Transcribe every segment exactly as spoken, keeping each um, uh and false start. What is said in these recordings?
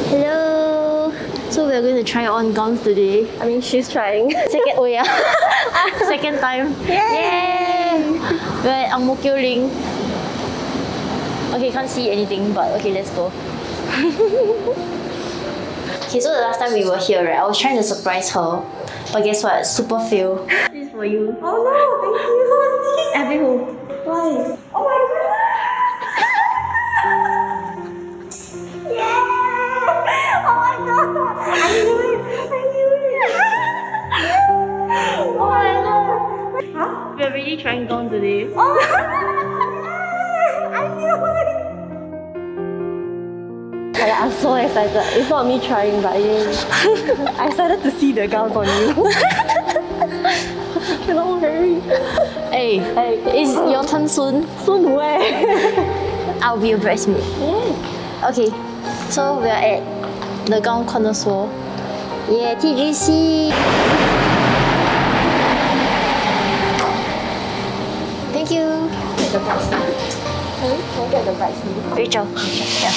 Hello. So we're going to try on gowns today. I mean, she's trying. Second, oh yeah. Second time. Yay! We're at Ang Mo Kio Link. Okay, can't see anything, but okay, let's go. Okay, so the last time we were here, right, I was trying to surprise her, but guess what? Super fail. This is for you. Oh no, thank you. Every who? Why? Oh my god. Yeah! Oh my god. I knew it. I knew it. Oh my god. Huh? We're really trying gown today. Oh my god. I knew it. I'm so excited. It's not me trying, but yeah. I'm excited to see the gowns on you. Don't worry. Hey, Hey, it's your turn soon. Soon where? I'll be your bridesmaid. Yeah. Okay, so we're at the Gown Connoisseur. Yeah, T G C. Thank you. Get the bridesmaid. Can we can I get the bridesmaid? Rachel. Yeah.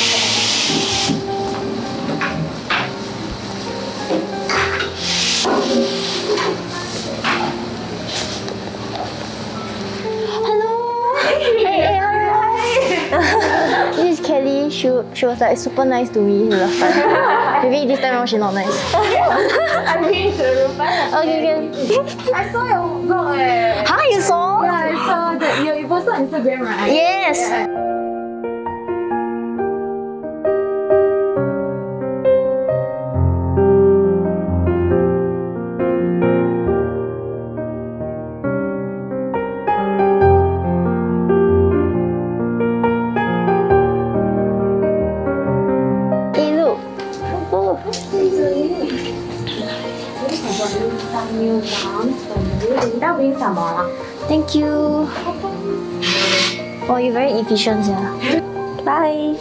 Hello. Hey, hey, hi. This is Kelly. She, she was like super nice to me last time. Maybe this time around she's not nice. I mean, the Okay, okay. I saw your vlog. Eh. Huh, you saw? Yeah, I saw that. You, you posted on Instagram, right? Yes. Yeah. Some new gowns for you. That means some more. Thank you. Oh, you're very efficient, yeah. Bye.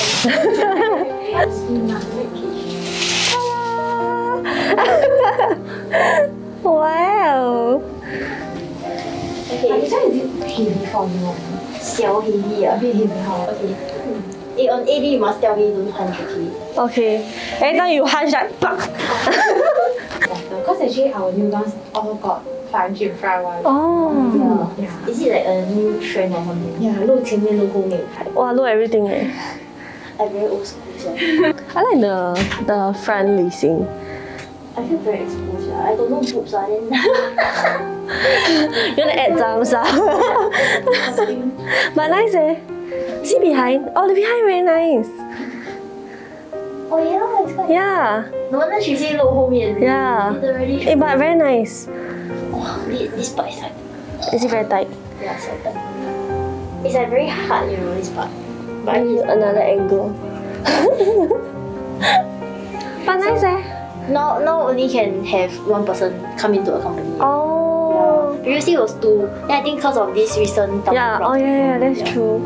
Wow. Okay. Which one is it heavy for you? 小 heavy 啊 A bit heavy, huh? Okay. Eh, on A D you must tell me don't hunch, okay? Okay. Anytime you hunch like because actually our new gowns all got hunch in front one. Oh. Yeah. Yeah. Is it like a new trend or something? Yeah, 露前面露后面。Wow, look everything eh. I'm very old school, so. I like the the front lacing. I feel very exposed, yeah. I don't know boobs, ah, then. You wanna add some stuff? But nice eh. See behind? Oh, the behind very nice. Oh yeah, it's quite. Yeah. No wonder she say 露后面. Yeah. Literally. Eh, but very nice. Oh, this, this part is like. Is it very tight? Yeah, so tight. It's like very hard, you know, this part. But I Maybe another angle. But nice eh. now, now only can have one person come into a company. Oh. Yeah. Previously it was two. Then I think because of this recent double Yeah. block. Oh yeah, yeah, that's Yeah. true.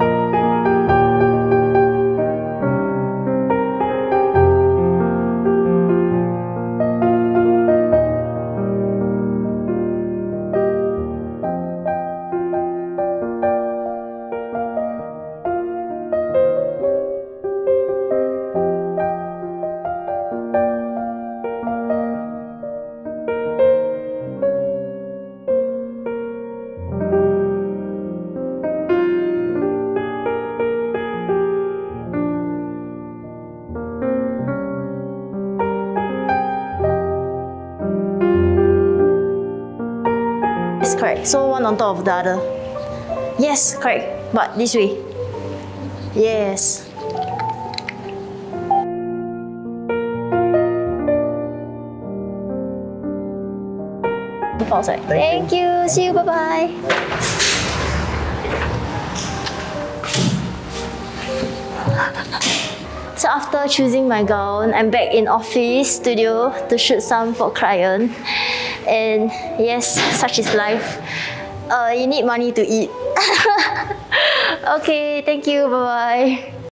Yes, correct. So one on top of the other. Yes, correct. But this way. Yes. Outside. Thank you. See you. Bye bye. So after choosing my gown, I'm back in office studio to shoot some for client. And yes, such is life. Uh, you need money to eat. Okay, thank you. Bye bye.